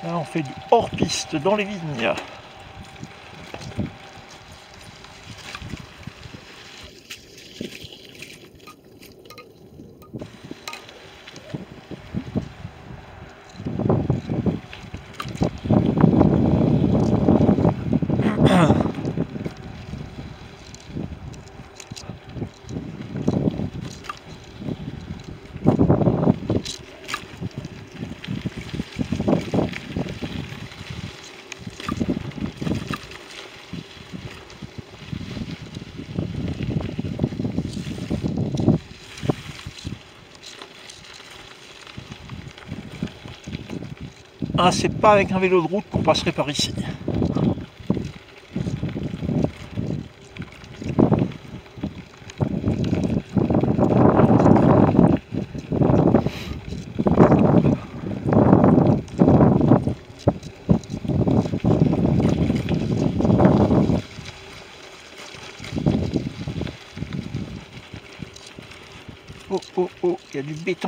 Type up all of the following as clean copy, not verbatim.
Là on fait du hors-piste dans les vignes. Ah, c'est pas avec un vélo de route qu'on passerait par ici. Oh oh oh, il y a du béton.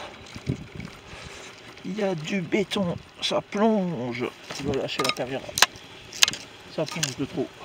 Il y a du béton, ça plonge. Je vais lâcher la caméra. Ça plonge de trop.